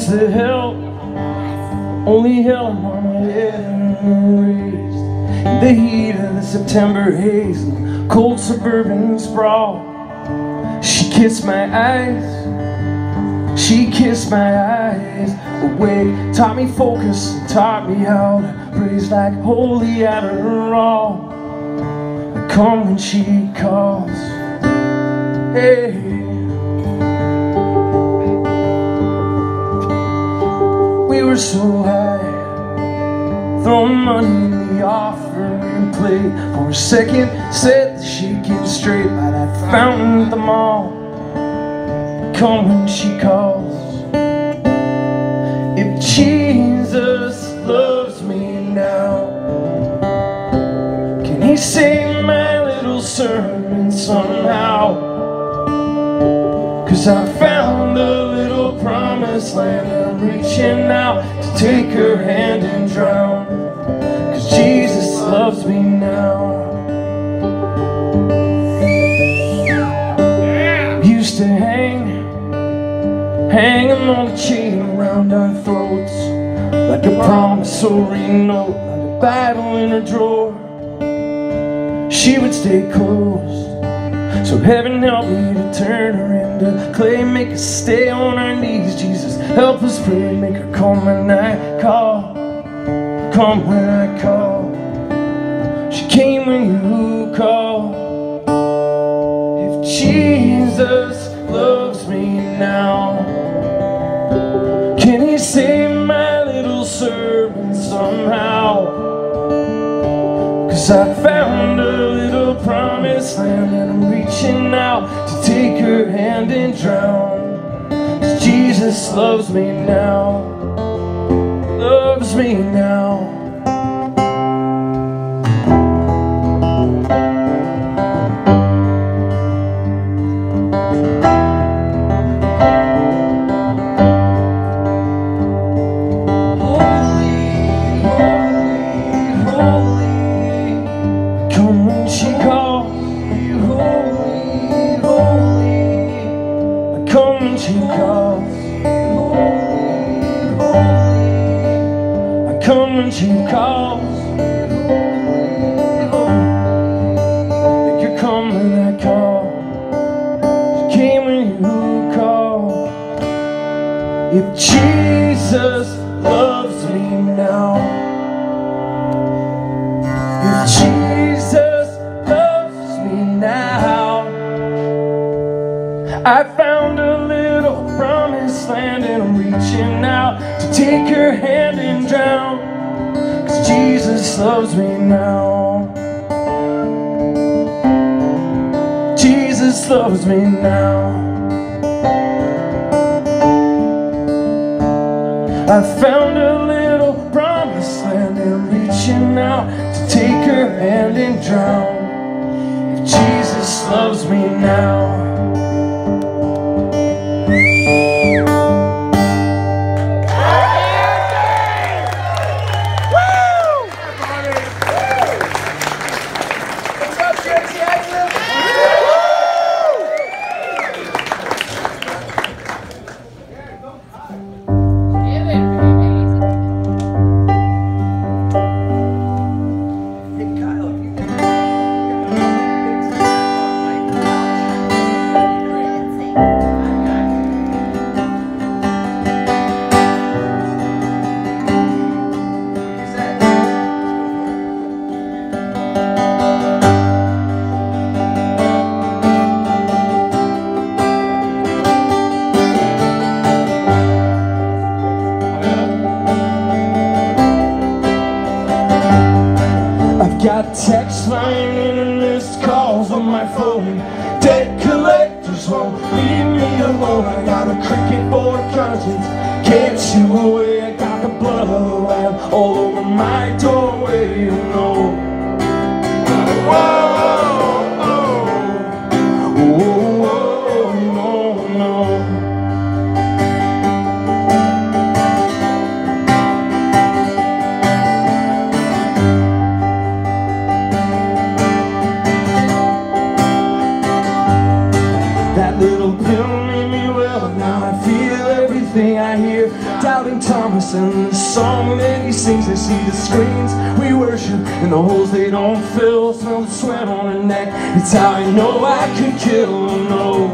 was the hell, only hell in my head raised in the heat of the September haze, cold suburban sprawl. She kissed my eyes, she kissed my eyes away, taught me focus, taught me how to praise like holy Adderall. I come when she calls. Hey, we were so high, throwing money in the offering plate. For a second, set the shaking straight by that fountain at the mall. Come when she calls. If Jesus loves me now, can he sing my little sermon somehow? 'Cause I found a little promised land and I'm reaching out to take her hand and drown. 'Cause Jesus loves me now. Used to hanging on a chain around our throats, like a promissory note, like a Bible in her drawer. She would stay closed, so heaven help me to turn her into clay, make her stay on her knees. Jesus, help us pray, make her come when I call, come when I call. She came when you called. If Jesus loves me now, can he say my little sermon somehow? 'Cause I found a little promised land and I'm reaching out to take her hand and drown. 'Cause Jesus loves me now, loves me now. She calls, I come when she calls. Make her come when I call. She came when you called. If Jesus loves me now, if Jesus loves me now, I found a little promised land and I'm reaching out to take her hand and drown. 'Cause Jesus loves me now, Jesus loves me now. I found a little promised land and I'm reaching out to take her hand and drown. If Jesus loves me now. Got text line and missed calls on my phone. Debt collectors won't leave me alone. I got a cricket for a conscience, can't shoo away. I got the blood of the lamb all over my doorway, you know. Whoa, oh, whoa, no, no. That little pill made me well, now I feel everything I hear. house and the song that he sings. I see the screens we worship and the holes they don't fill. Smell the sweat on her neck. It's how I know I could kill her. No.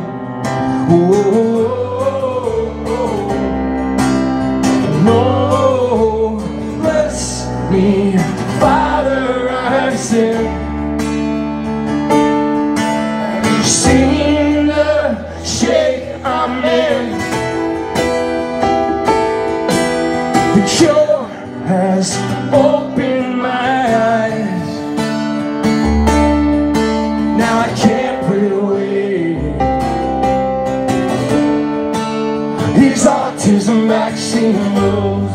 No. Bless me, Father, I've sinned. You've seen the shape I'm in. The cure has opened my eyes. Now I can't put away these autism vaccine rules.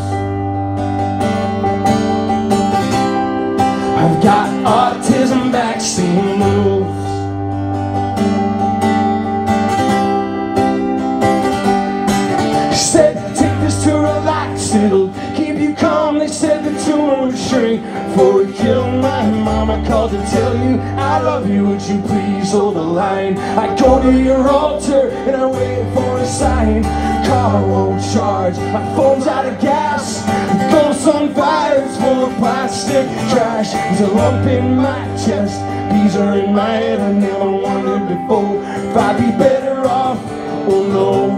I've got autism vaccine rules. Said take this to relax, it'll keep you calm. They said the tumor would shrink before it killed my mom. I called to tell you I love you, would you please hold the line? I go to your altar and I wait for a sign. Car won't charge, my phone's out of gas. The ghost on fire, it's full of plastic trash. There's a lump in my chest, bees are in my head. I never wondered before if I'd be better off. Oh no.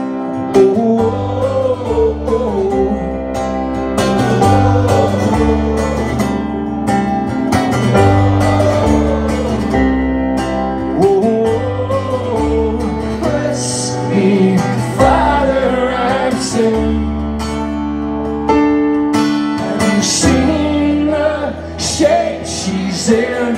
Bless me, Father, I've sinned. Have you seen the shape she's in?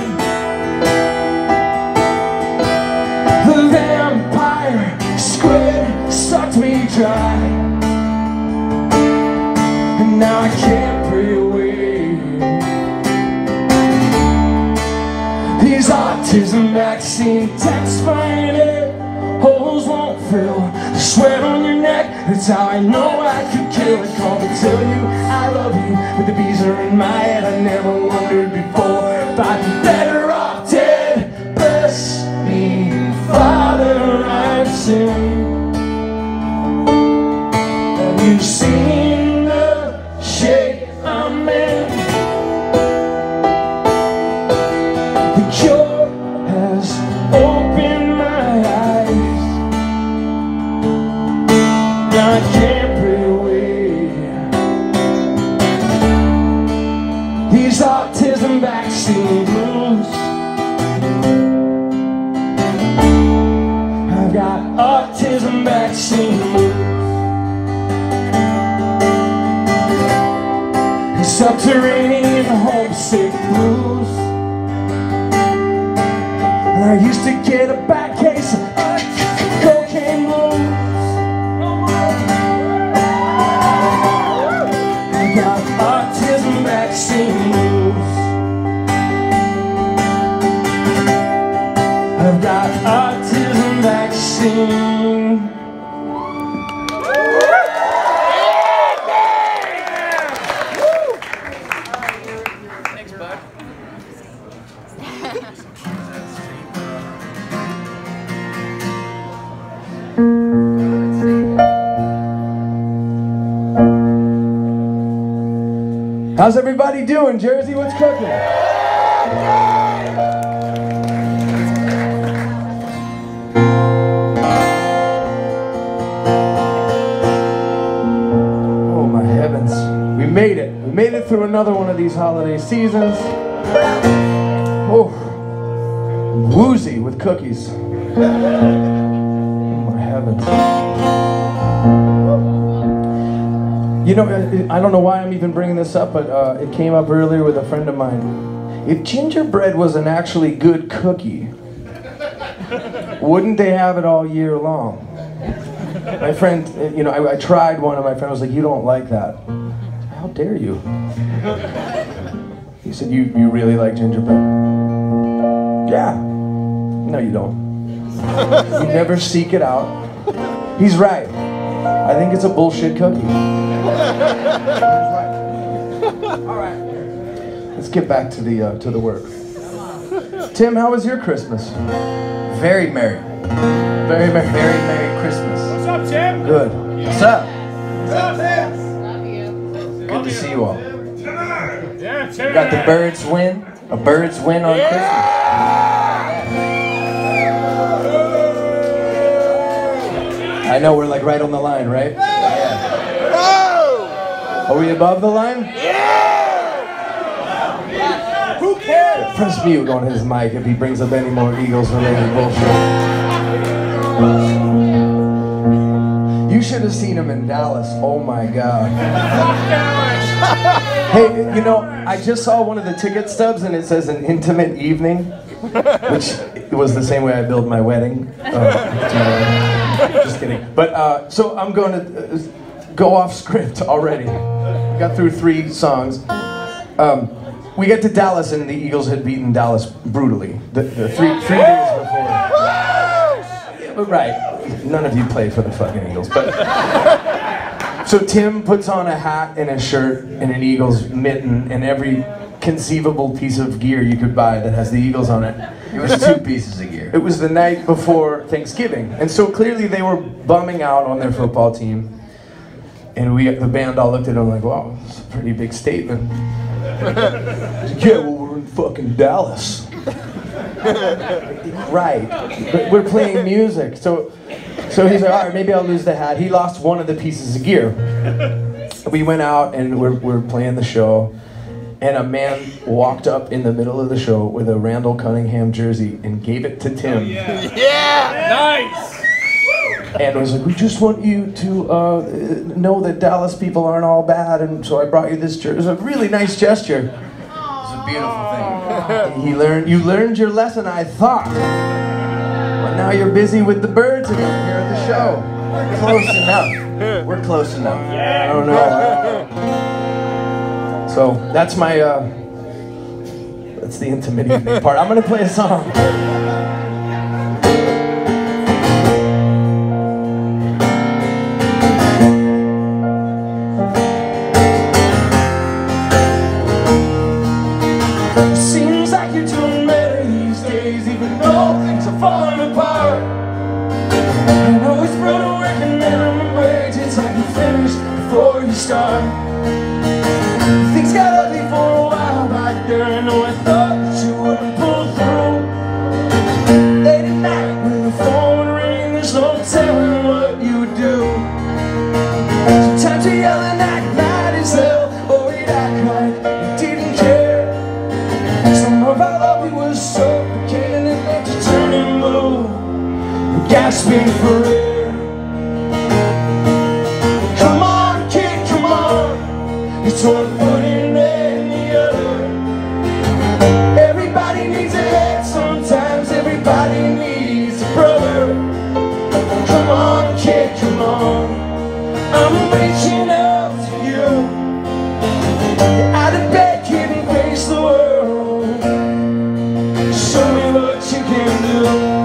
The vampire squid sucked me dry, and now I can't pray away these autism vaccine texts. Fine air, holes won't fill. The sweat on your neck, that's how I know I could kill. I called to tell you I love you, but the bees are in my head. I never wondered before if I'd be better off dead. Bless me, Father, I've sinned. You've seen the shape I'm in. The cure has opened my eyes. Now I can't pray away these autism vaccine blues. I've got autism vaccine blues. Subterranean homesick blues. And I used to get a bad case of cocaine blues. I got autism vaccine blues. I've got autism vaccine. How's everybody doing? Jersey, what's cooking? Oh my heavens. We made it. We made it through another one of these holiday seasons. Oh, I'm woozy with cookies. Oh my heavens. You know, I don't know why I'm even bringing this up, but it came up earlier with a friend of mine. If gingerbread was an actually good cookie, wouldn't they have it all year long? My friend, you know, I tried one, and my friend was like, "You don't like that." How dare you? He said, you really like gingerbread? Yeah. No, you don't. You never seek it out. He's right. I think it's a bullshit cookie. All right. Let's get back to the work. Tim, how was your Christmas? Very merry. Very merry. Very merry Christmas. What's up, Tim? Good. What's up? What's up, Tim? good to see you all. Yeah, We got the Birds win. A Birds win on Christmas. I know we're like right on the line, right? Yeah. Are we above the line? Yeah! Who cares? Press mute on his mic if he brings up any more Eagles-related bullshit. You should have seen him in Dallas. Oh my God. Hey, you know, I just saw one of the ticket stubs and it says an intimate evening, which was the same way I billed my wedding. Just kidding. But so I'm going to go off script already. Got through 3 songs. We get to Dallas and the Eagles had beaten Dallas brutally. The 3 days before. Right. None of you play for the fucking Eagles, but so Tim puts on a hat and a shirt and an Eagles mitten and every conceivable piece of gear you could buy that has the Eagles on it. It was 2 pieces of gear. It was the night before Thanksgiving, and so clearly they were bumming out on their football team. And the band all looked at him like, "Wow, that's a pretty big statement." Yeah, well, we're in fucking Dallas. Right, but we're playing music, so he's like, all right, maybe I'll lose the hat. He lost one of the pieces of gear. We went out and we're playing the show, and a man walked up in the middle of the show with a Randall Cunningham jersey and gave it to Tim. Yeah! Nice! And was like, we just want you to know that Dallas people aren't all bad, and so I brought you this jersey. It was a really nice gesture. It's a beautiful thing. You learned your lesson, I thought. But now you're busy with the Birds and I'm here at the show. We're close enough. We're close enough. I don't know. So that's my that's the intimate evening part. I'm gonna play a song. Seems like you're doing better these days, even though things are falling apart. I know it's brutal working minimum wage. It's like you finish before you start. Things got ugly for a while back there. I know I thought that you wouldn't pull through. Late at night when the phone would ring, there's no telling what you would do. Sometimes you yell and act mad as hell, or you'd act like you didn't care. Some of our love we was suffocating and left you turning blue, gasping for air. Come on, kid, come on. It's one foot in and the other. Everybody needs a head sometimes. Everybody needs a brother. Come on, kid, come on. I'm reaching out to you. Get out of bed, kid, and face the world. Show me what you can do.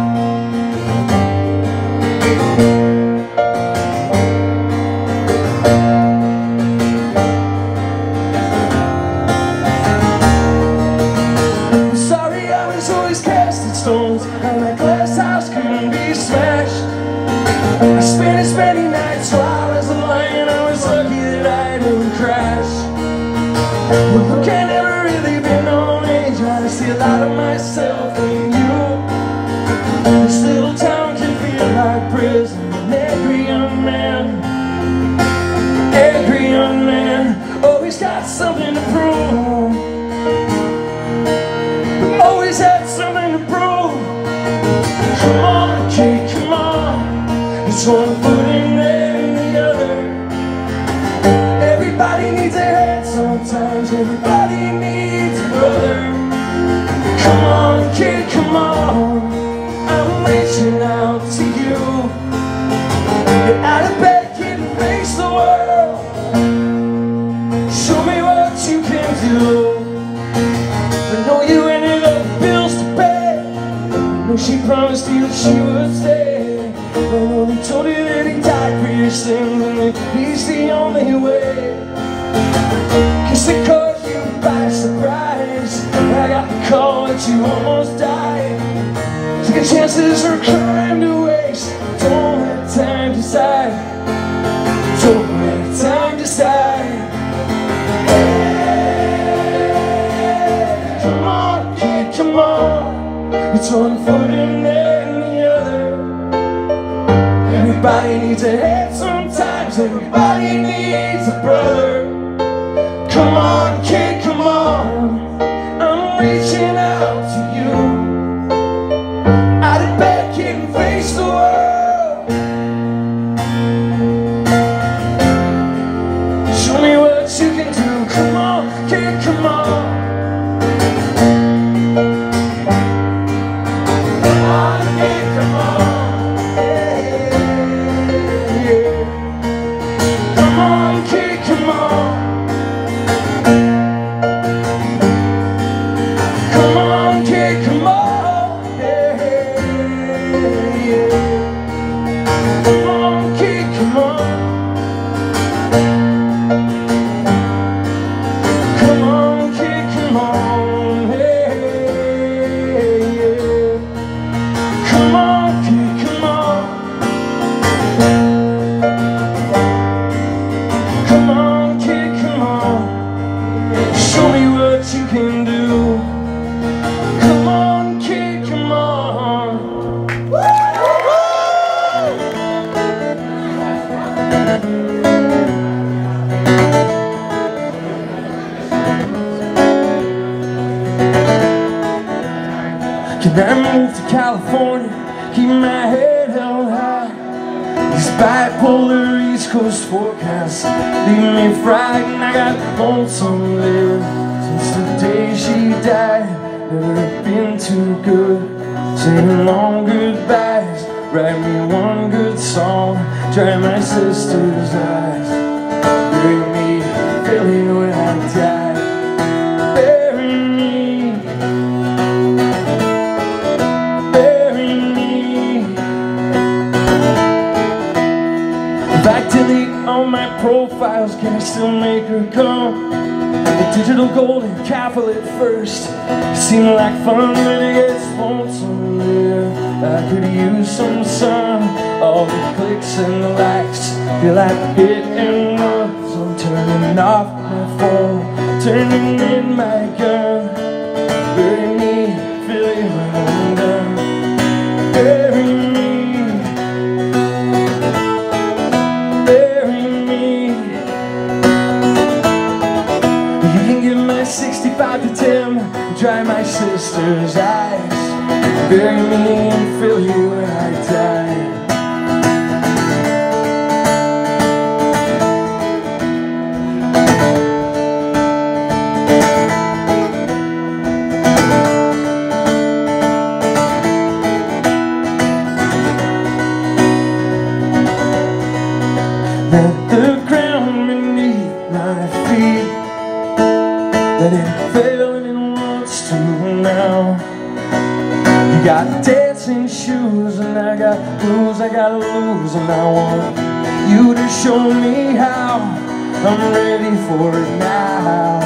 And my glass house couldn't be smashed. I spent many nights while I was lying. I was lucky that I didn't crash. Well, look, I never really been on age. I see a lot of myself in you. This little town can feel like prison. And every young man always got something to prove. Always had something to prove. Come on, kid, come on. It's one foot in and the other. Everybody needs a head sometimes. Everybody needs a brother. Come on, kid, come on. I'm reaching out to you. Get out of bed, kid, and face the world. Show me what you can do. I know you ended up bills to pay. I know she promised you that she would stay. I know he told you that he died for your sins and that he's the only way. Guess they caught you by surprise. I got the call that you almost died. Taking chances are a crime to waste. Don't let time decide. Don't let time decide. one foot in there and the other. Everybody needs a hand sometimes, everybody needs a brother. Come on, kid, come on, I'm reaching out to you. Out of bed, kid, and face the world. Show me what you can do. Come on, kid, come on. Can I move to California, keep my head held high? These bipolar East Coast forecasts leave me frightened. I got lonesome there since the day she died. Never been too good, saying long goodbyes. Write me one good song, dry my sister's eyes. Bury me, Philly, when I die. Bury me, bury me. If I delete all my profiles, can I still make her come? The digital golden Catholic first seemed like fun, but it gets lonesome there. I could use some sun, all the clicks and the likes feel like hitting once. I'm turning off my phone, turning in my gun. Bury me, Philly, when I'm done. Bury me, bury me. You can give my 65 to Tim, dry my sister's eyes. Bury me and fill you when I die. Let the ground beneath my feet, let it fail and it wants to now. You got dancing shoes and I got blues I gotta lose, and I want you to show me how. I'm ready for it now.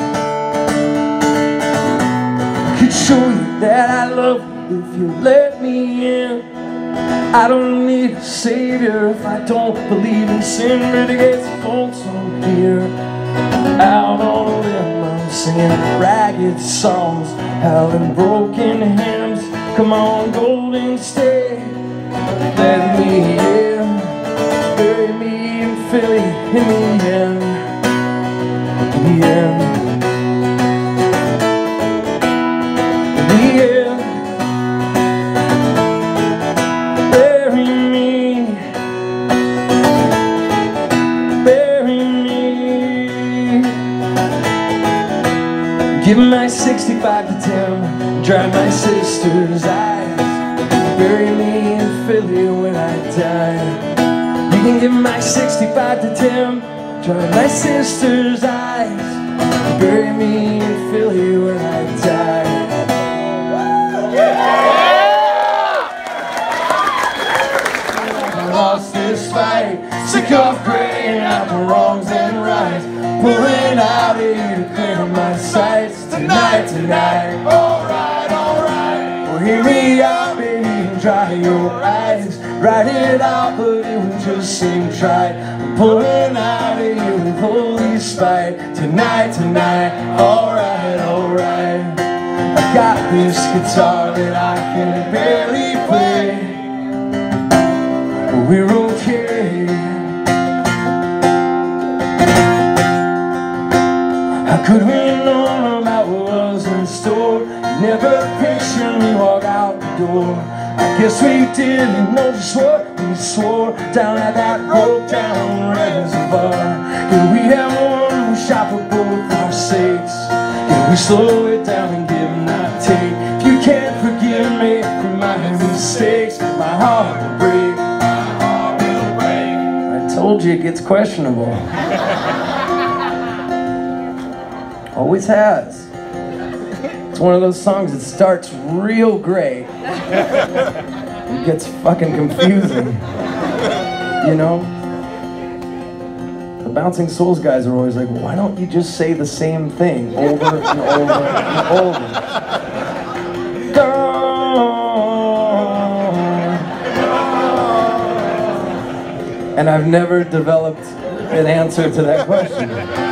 I could show you that I love you if you let me in. I don't need a savior if I don't believe in sin, but it gets lonesome here. Out on a limb I'm singing ragged songs, howling broken hymns. Come on, Golden State, let me in. Bury me in Philly in the end, in the end, in the end. Bury me, bury me. Give my 65 to Tim, dry my sister's eyes. Bury me in Philly when I die. You can give my 65 to Tim, dry my sister's eyes. Bury me in Philly when I die. I lost this fight, sick of graying out the wrongs and rights, pulling out here to clear my sights. Tonight, tonight, alright, alright. Well, hear me out, baby, and dry your eyes. Write it out, but it would just seem trite. I'm pulling out of you with holy spite. Tonight, tonight, alright, alright. got this guitar that I can barely play, but we're okay. How could we know about what was in store? Never pictured me walk out the door. I guess we didn't know just what we swore down at that broke down reservoir. Can we have one shot for both our sakes? Can we slow it down and give and not take? If you can't forgive me for my mistakes, my heart will break. My heart will break. I told you it gets questionable. Always has. It's one of those songs that starts real great. It gets fucking confusing. You know? The Bouncing Souls guys are always like, why don't you just say the same thing over and over and over? And I've never developed an answer to that question.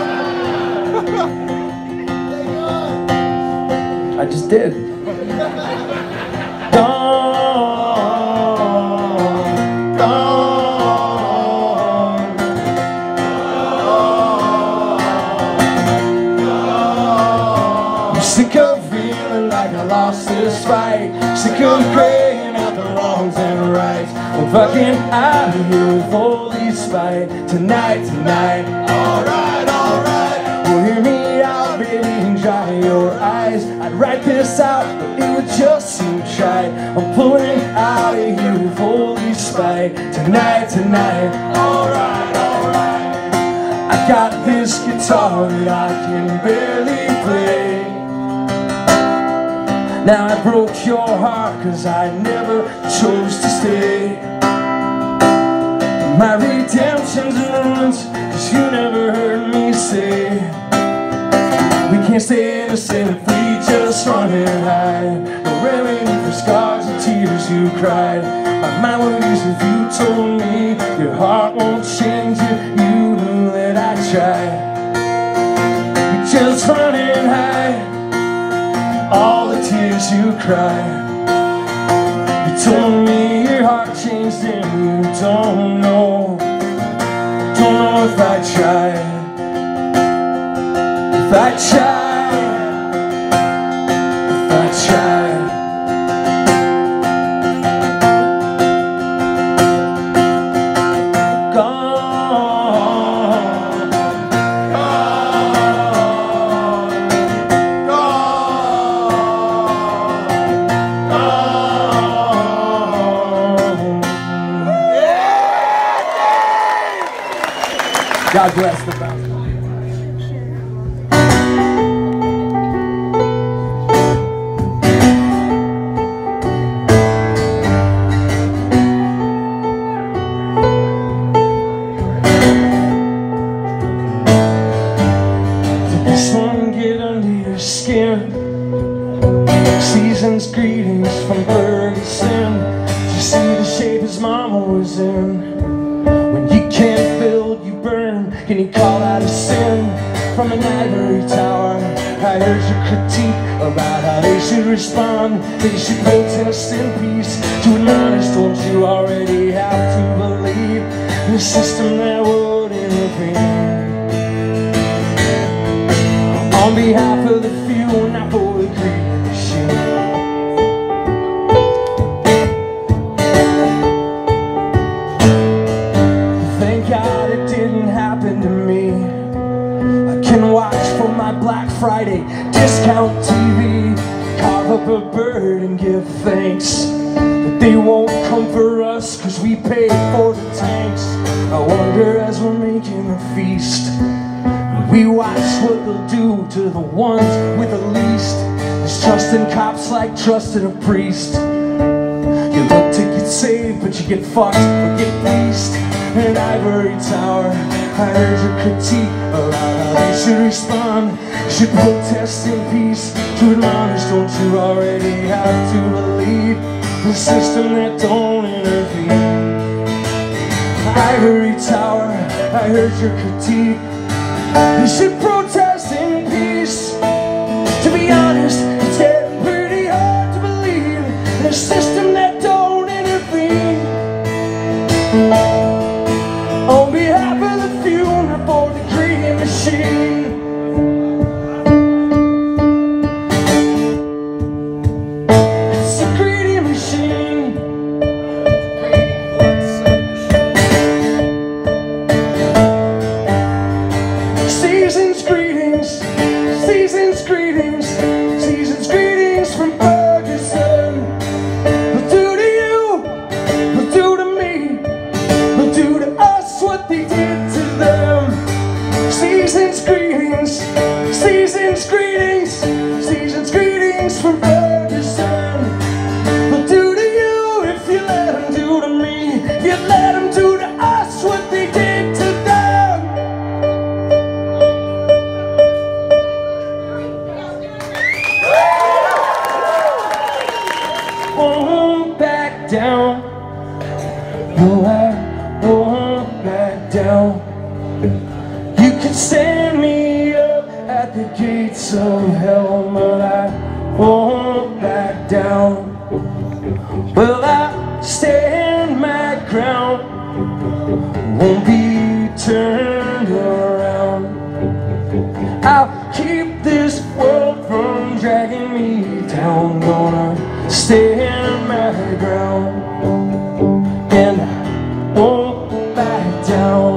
I just did. I'm sick of feeling like I lost this fight. Sick of praying out the wrongs and rights. I'm fucking out of here with all these spite. Tonight, tonight. Alright, alright. Well, hear me out, baby, and dry your eyes. I'd write this out, but it would just seem shy. I'm pulling out of here with all these spite. Tonight, tonight. Alright, alright. I got this guitar that I can barely play. Now I broke your heart cause I never chose to stay. My redemption's ruins cause you never heard me say we can't stay innocent if we just run and hide. No remedy for scars and tears you cried. My mind would lose if you told me your heart won't change if you knew that I tried. We just run and hide all the tears you cried. You told me your heart changed and you don't know if I tried. If I tried, if I tried. Gone, God bless the Bouncing. Did this one get under your skin? Season's greetings from Ferguson. Did you see the shape his mama was in? When you can't build, you burn. Can you call that a sin? From an ivory tower, I heard your critique about how they should respond. They should protest in peace. To admonish, don't you already have to believe in a system that would intervene? On behalf of the few, not for the greedy machine. Thank God it didn't happen to me. I can watch from my Black Friday discount TV, carve up a bird and give thanks. But they won't come for us cause we paid for the tanks. I wonder as we're making a feast, we watch what they'll do to the ones with the least. There's trust in cops like trust in a priest. You look to get saved, but you get fucked or get fleeced. In an ivory tower, I heard your critique about how they should respond. You should protest in peace. To admonish, don't you already have to believe in a system that don't intervene? Ivory tower, I heard your critique. You should protest in peace. To be honest, it's getting pretty system that don't intervene. On behalf of the few and for the greedy machine. It's a greedy machine. Season's greetings, season's greetings, season's greetings from Ferguson. They'll do to you, they'll do to me, they'll do to us what they did to them. Season's greetings, season's greetings, season's greetings from Ferguson. They'll do to you if you let them do to me, if you let them do to us what they did to them. Won't back down. No, I won't back down. You can stand me up at the gates of hell, but I won't back down. Well, I stand my ground, won't be turned around. I'll keep this world from dragging me down. Gonna stand my ground, and I won't back down.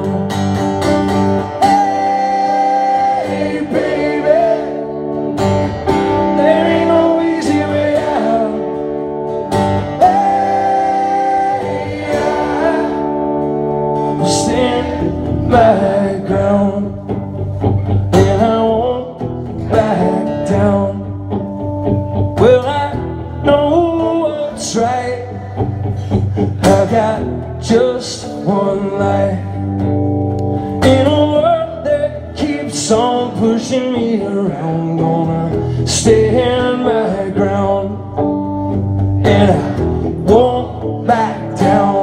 Hey, baby, there ain't no easy way out. Hey, I'll stand my ground, and I won't back down. Well, I know what's right. I got just one life in a world that keeps on pushing me around. Gonna stand my ground, and I won't back down.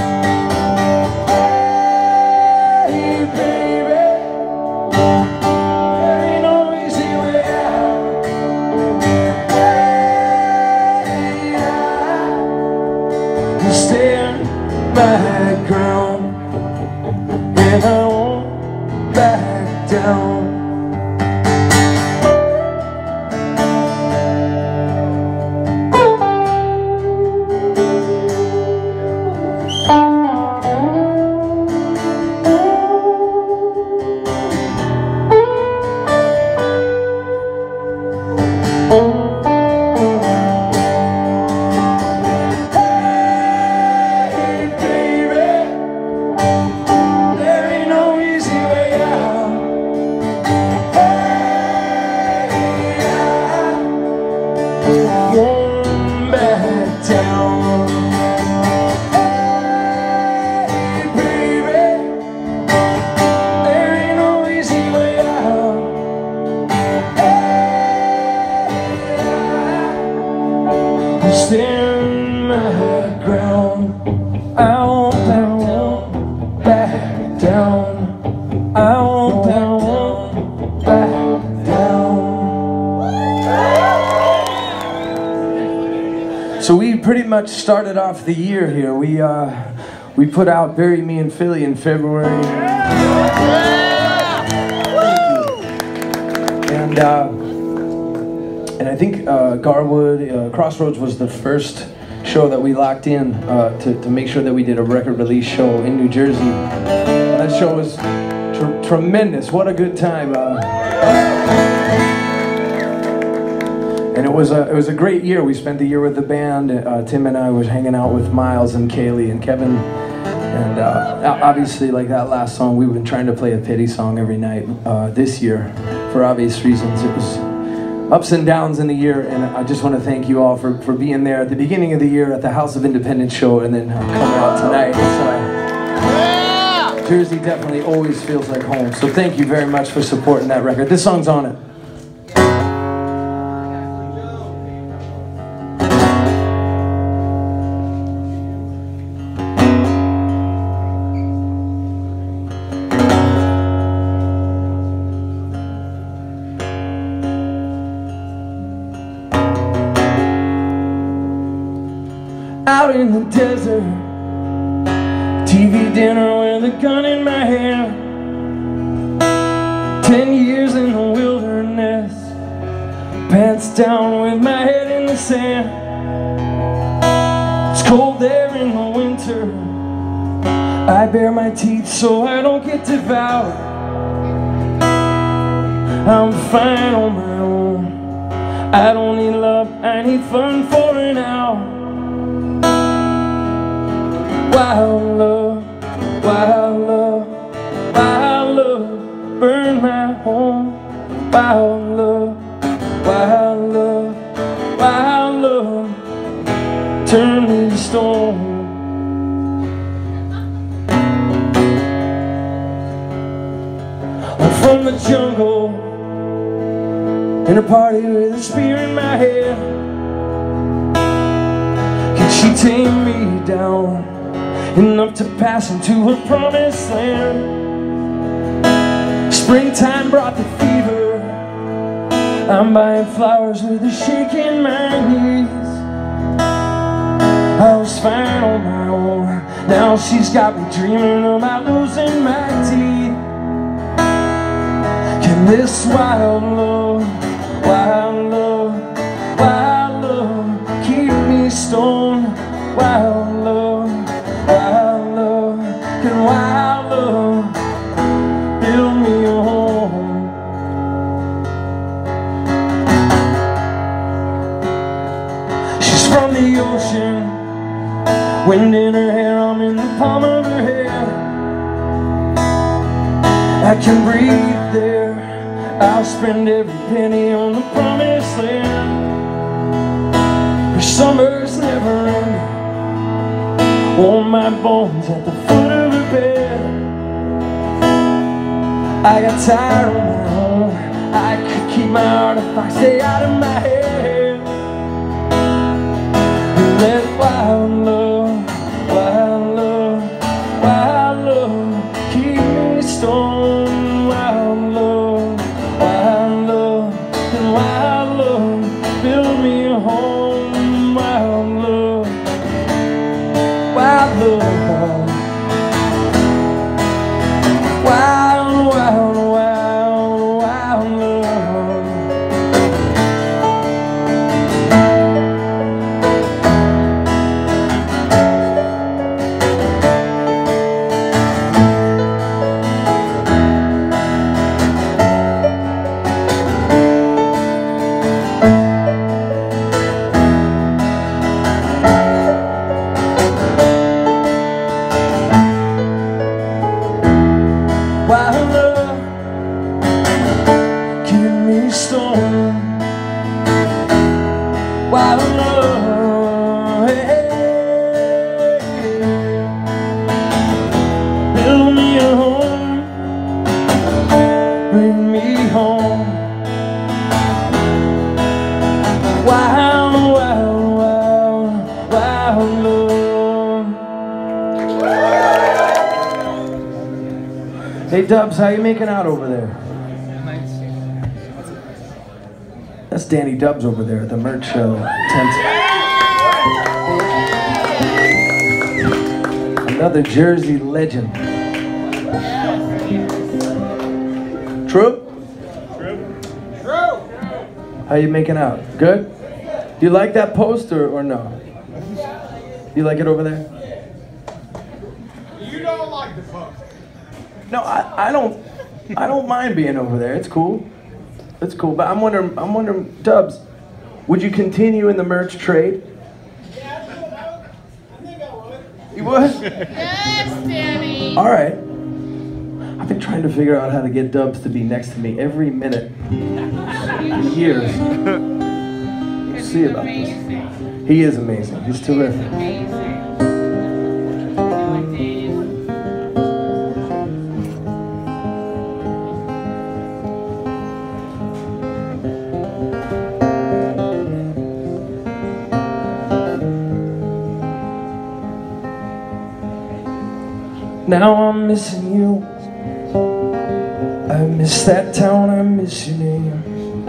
Hey, baby, there ain't no easy way out. Stand my ground, and I won't back down. Stand my ground, I won't back down. I won't back down. So we pretty much started off the year here. We put out "Bury Me in Philly" in February. And I think Garwood, Crossroads was the first show that we locked in to make sure that we did a record release show in New Jersey. That show was tremendous. What a good time. And it was a great year. We spent the year with the band. Tim and I was hanging out with Miles and Kaylee and Kevin. And obviously, like that last song, we've been trying to play a pity song every night this year for obvious reasons. It was ups and downs in the year, and I just want to thank you all for being there at the beginning of the year at the House of Independence show, and then coming out tonight. Jersey definitely always feels like home, so thank you very much for supporting that record. This song's on it. out in the desert, TV dinner with a gun in my hand. 10 years in the wilderness, pants down with my head in the sand. It's cold there in the winter, I bare my teeth so I don't get devoured. I'm fine on my own, I don't need love, I need fun for an hour. Wild love, wild love, wild love, burn my home. Wild love, wild love, wild love, turn me to stone. I'm from the jungle, in a party with a spear in my head. Can she tame me down enough to pass into her promised land? Springtime brought the fever, I'm buying flowers with a shake in my knees. I was fine on my own, now she's got me dreaming about losing my teeth. Can this wild love, wild love, wild love keep me stoned? Wild love, wild love, can wild love build me a home? She's from the ocean, wind in her hair, I'm in the palm of her hand. I can breathe there, I'll spend every penny on the promised land. Her summer's never ending, warm my bones at the foot of her bed. I got tired on my own, I could keep my heart if I stay out of my head. Let wild love, wild love, wild love keep me stoned. Wild love, wild love, and wild love build me a home. Wild love, wild love, wild, wild, wild, wild love. Wild love, keep me stoned. Wild love, hey, hey, build me a home, bring me home. Wild, wild, wild, wild love. Hey Dubs, how you making out over there? That's Danny Dubs over there at the merch show tent. Another Jersey legend. True? True. How you making out? Good? Do you like that poster or no? You like it over there? You don't like the poster. No, I don't mind being over there. It's cool. It's cool. But I'm wondering, Dubs, would you continue in the merch trade? Yeah, I think I would. You would? Yes, Danny. All right. I've been trying to figure out how to get Dubs to be next to me every minute for years. We'll see about this. He is amazing. He's terrific. Now I'm missing you. I miss that town, I miss your name.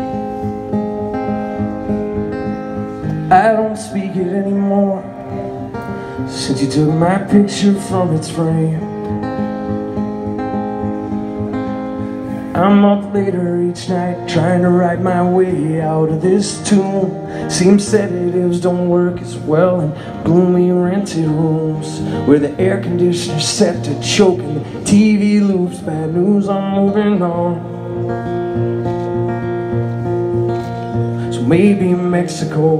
I don't speak it anymore. since you took my picture from its frame. I'm up later each night trying to write my way out of this tomb. Seems sedatives don't work as well in gloomy rented rooms where the air conditioner's set to choke and the TV loops. Bad news, I'm moving on. So maybe Mexico,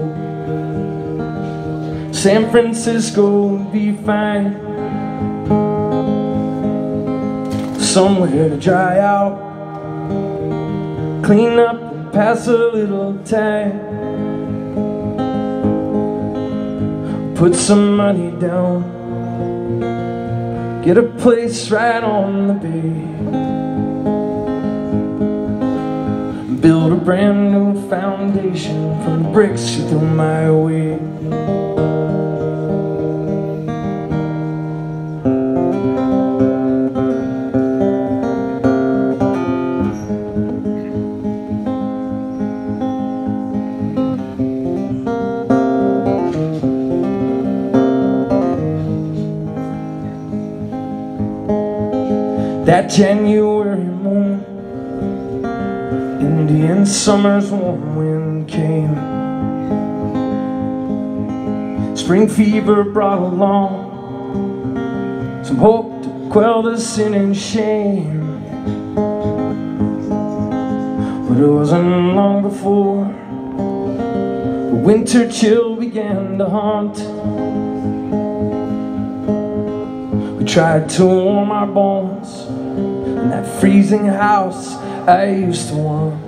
San Francisco would be fine. Somewhere to dry out, clean up and pass a little time. Put some money down, get a place right on the bay. Build a brand new foundation from the bricks you threw my way. That January moon, Indian summer's warm wind came. Spring fever brought along some hope to quell the sin and shame. But it wasn't long before the winter chill began to haunt. We tried to warm our bones in that freezing house I used to want.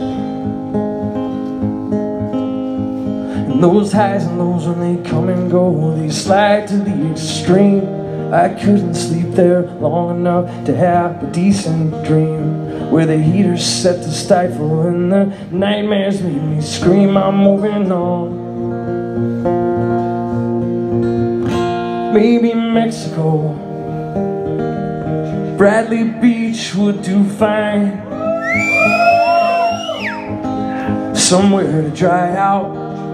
And those highs and lows, when they come and go, they slide to the extreme. I couldn't sleep there long enough to have a decent dream, where the heaters set to stifle and the nightmares made me scream. I'm moving on. Maybe Mexico, Bradley Beach would do fine. Somewhere to dry out,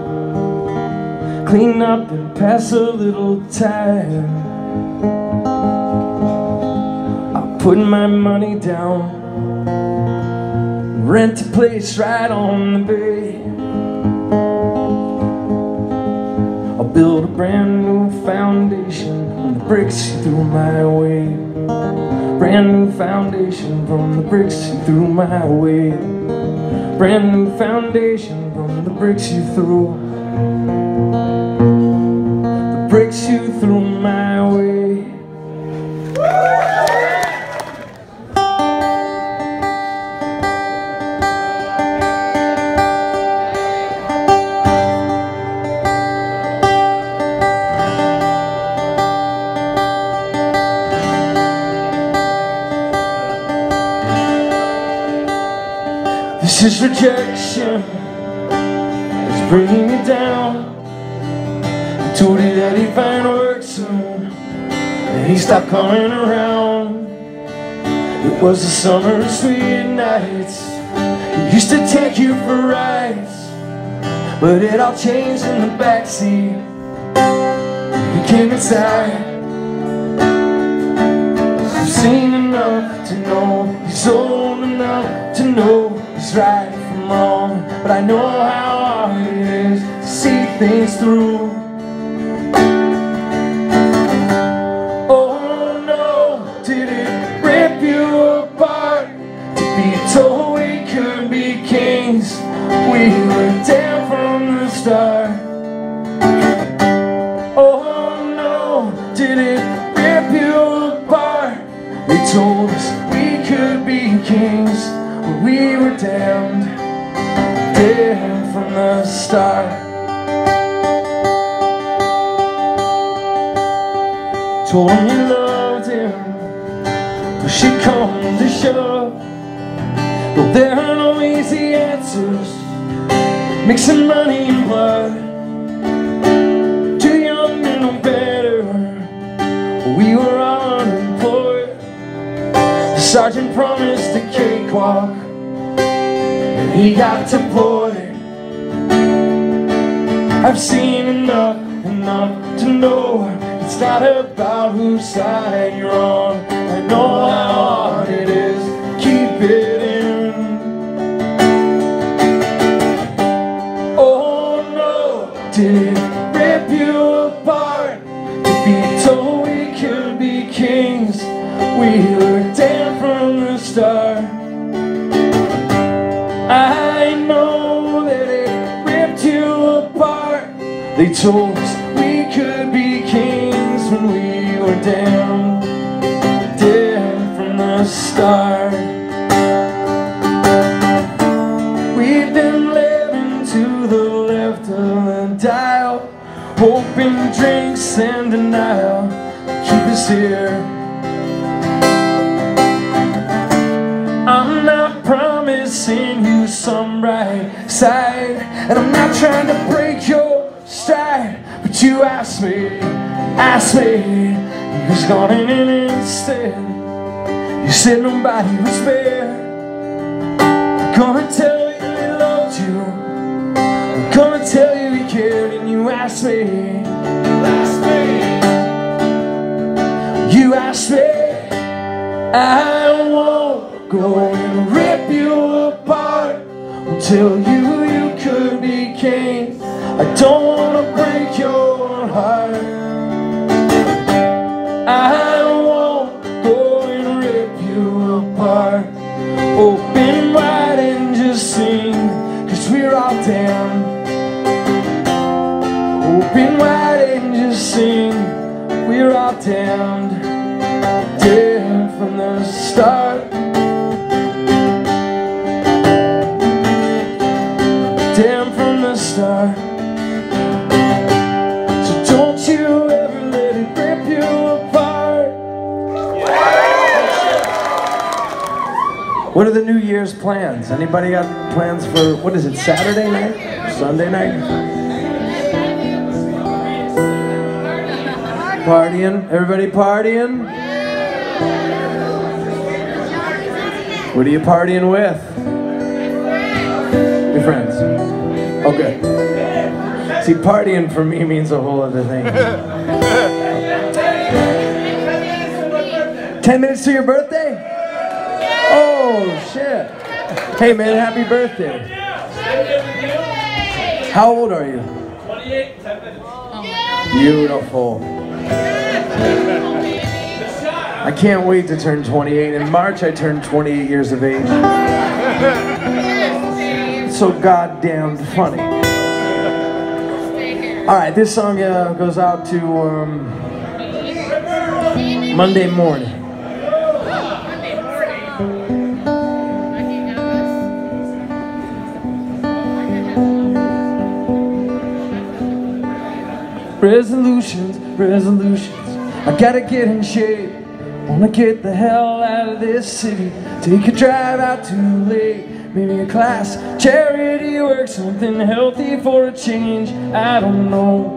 clean up and pass a little time. I'll put my money down, rent a place right on the bay. I'll build a brand new foundation from the bricks you threw my way. Brand new foundation from the bricks you threw my way. Brand new foundation from the bricks you threw. The bricks you threw my way. This is rejection, it's bringing me down. I told you that he'd find work soon, and he stopped coming around. It was the summer of sweet nights, he used to take you for rides, but it all changed in the backseat. He came inside. I've seen enough to know he's old enough to know it's right from wrong, but I know how hard it is to see things through. Oh no, did it rip you apart to be told we could be kings? We were down from the start. Oh no, did it rip you apart? They told us we could be kings. We were damned, damned from the start. Told him you loved him, but she'd come to shove. But there are no easy answers, mixing money and blood. Too young to know better, we were unemployed. The sergeant promised a cakewalk, he got deployed. I've seen enough to know It's not about whose side you're on. I know how hard it is, keep it in. Oh no, did it rip you apart? To be told we could be kings, we were damned from the start. I know that it ripped you apart. They told us we could be kings when we were damned from the start. We've been living to the left of the dial, hoping drinks and denial keep us here. I'm not promising you some right side, and I'm not trying to break your stride, but you asked me who's gone in instead. You said nobody was fair. I'm gonna tell you he loved you, I'm gonna tell you he cared, and you asked me, I won't go and rip you apart. I'll tell you could be king. I don't wanna break your heart. I won't go and rip you apart. Open wide and just sing, 'cause we're all damned. Open wide and just sing, we're all damned from the start. Damn from the start. So don't you ever let it rip you apart. What are the New Year's plans? Anybody got plans for, what is it, Saturday night? Sunday night? Partying? Everybody partying? What are you partying with? Your friends. Okay. See, partying for me means a whole other thing. 10 minutes to your birthday? Oh, shit. Hey, man, happy birthday. How old are you? 28, 10 minutes. Beautiful. I can't wait to turn 28. In March, I turned 28 years of age. It's so goddamn funny. All right, this song goes out to Monday morning. Resolutions, I gotta get in shape. Wanna get the hell out of this city. Take a drive out too late. Maybe a class, charity work, something healthy for a change. I don't know.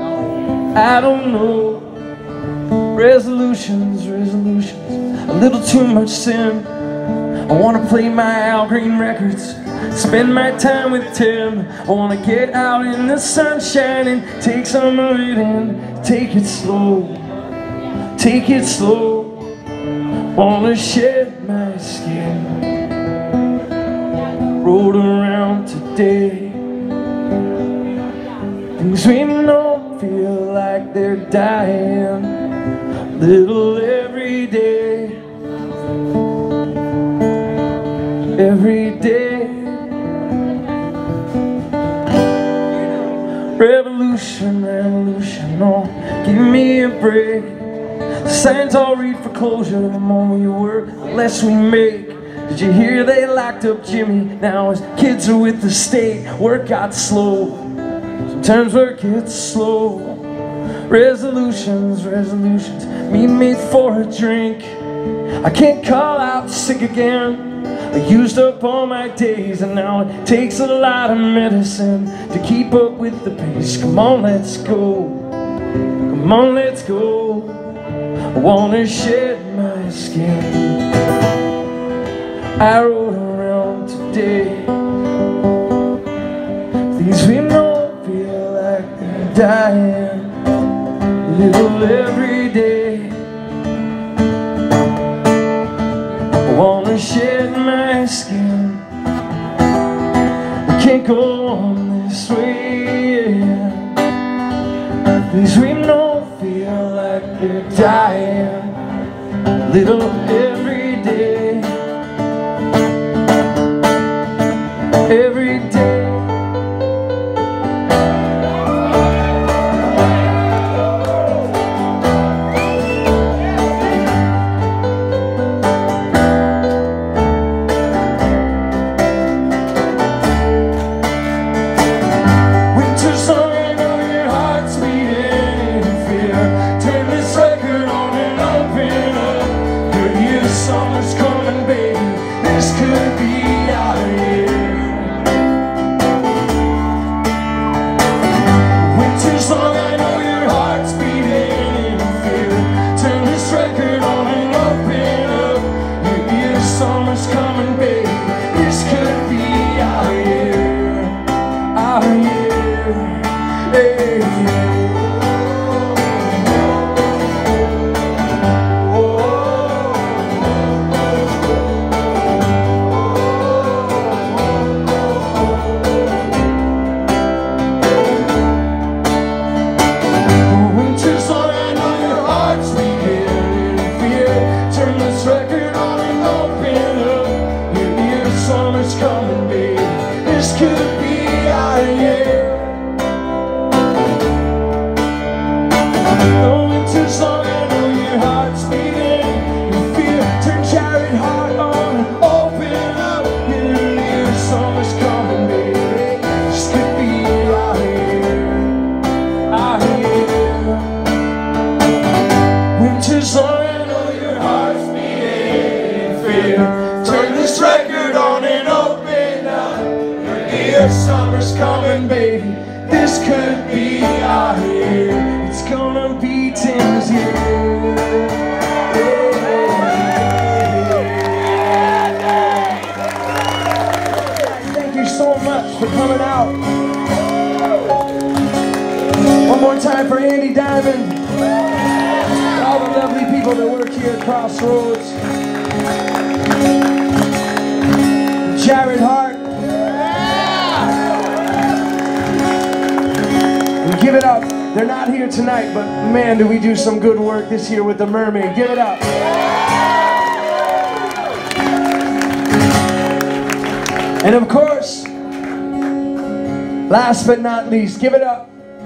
Resolutions, a little too much sin. I wanna play my Al Green records, spend my time with Tim. I wanna get out in the sunshine and take some of it in. Take it slow. Wanna shed my skin. Rolled around today. Things we know feel like they're dying. Little every day. Every day. Revolution, oh, give me a break. The signs all read foreclosure. The more we work, the less we make. Did you hear they locked up Jimmy? Now his kids are with the state. Work got slow. Sometimes work gets slow. Resolutions, meet me for a drink. I can't call out sick again. I used up all my days, and now it takes a lot of medicine to keep up with the pace. Come on, let's go. I wanna shed my skin. I rode around today. Things we know feel like they're dying. little every day. I wanna shed my skin. I can't go on this way, yeah. These we don't feel like they're dying. Little every day. Every day. Summer's coming, baby. This could be our year. Winter's long, I know your heart's beating in fear. Turn this record on and open up your ears. Summer's coming, baby. This could be our year. Our year. Hey, yeah. Summer's coming, baby. This could be our year. The winter's long, I know your heart's beating. You feel, turn Jared Hart on and open up your ears. Summer's coming, baby. This could be our year. Our year. Winter's long, I know your heart's beating. You feel, turn this record on and open up your ears. Summer's coming, baby. This could be our year. It's gonna be Tim's year. Thank you so much for coming out. One more time for Andy Diamond. All the lovely people that work here at Crossroads. Jared Hart. And give it up. They're not here tonight, but man, do we do some good work this year with the Mermaid. Give it up. And of course, last but not least, give it up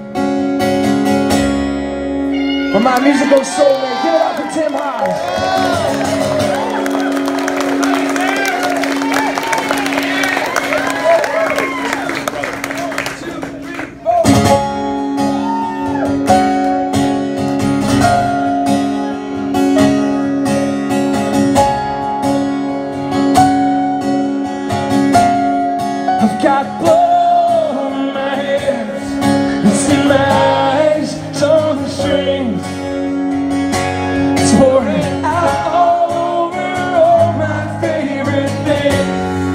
for my musical soulmate. Give it up for Tim Haas. I've got blood on my hands, it's in my eyes, it's on the strings. It's pouring out all over all my favorite things.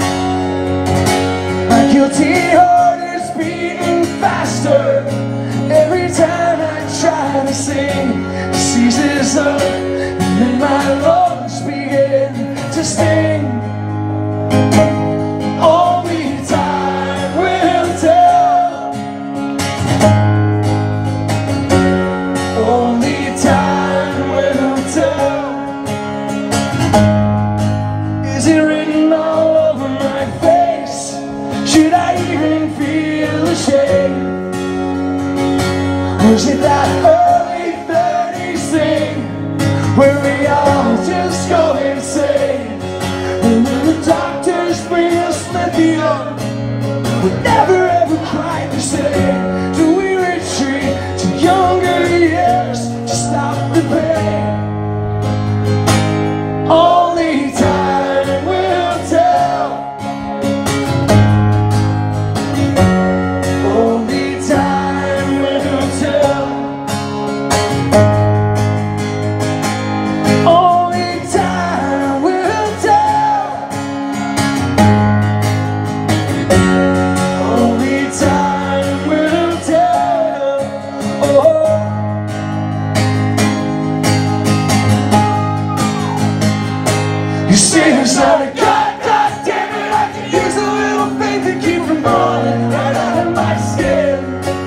My guilty heart is beating faster every time I try to sing. It seizes up and then my lungs begin to sting. Is it written all over my face? Should I even feel ashamed? Or is it that early 30s thing where we all just go insane? And when the doctors bring us lithium, we never ever quite the same. Do we retreat to younger years to stop the pain? Only time will tell. Only time will tell. Only time will Seems like God damn it, I could use a little faith to keep from falling right out of my skin.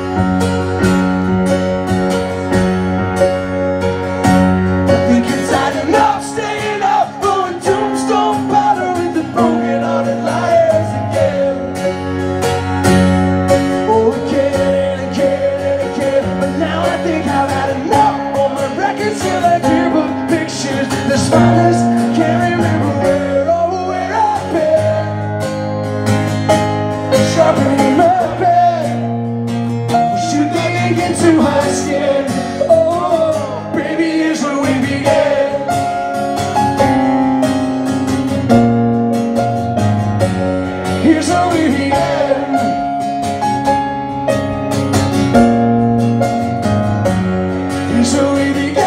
I think it's had enough staying up, blowing tombstone powder with the broken-hearted liars again. Oh, again and again and again. But now I think I've had enough. All my records are like yearbook pictures. The spiders can't remember where or where I've been. Sharpening my pen. Or should they make it too high skin? Oh, baby, here's where we began. Here's where we began. Here's where we began.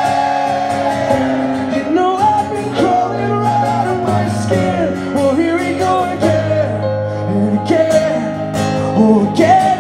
You know I've been crawling right out of my skin. Well, here we go again and again. Oh, again.